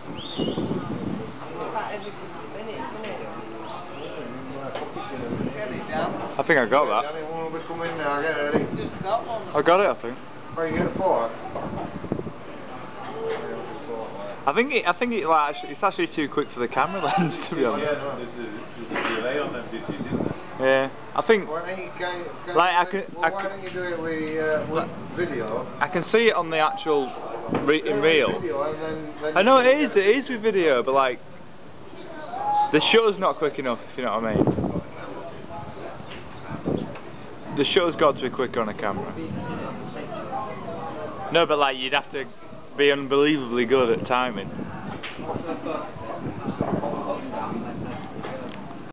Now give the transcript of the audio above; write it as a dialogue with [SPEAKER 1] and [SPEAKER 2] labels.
[SPEAKER 1] I think I got that. I got it, I think.
[SPEAKER 2] Oh, you get a 4?
[SPEAKER 1] I think it like actually, it's actually too quick for the camera lens, to be honest.
[SPEAKER 2] Yeah, no, there's a delay on them digits, isn't there?
[SPEAKER 1] Yeah, I think.
[SPEAKER 2] Why don't you
[SPEAKER 1] why
[SPEAKER 2] don't you do it with video?
[SPEAKER 1] I can see it on the actual in real.
[SPEAKER 2] Video and then
[SPEAKER 1] I know it is with video, but like the shutter's not quick enough. If you know what I mean. The shutter's got to be quicker on a camera. No, but like you'd have to be unbelievably good at timing.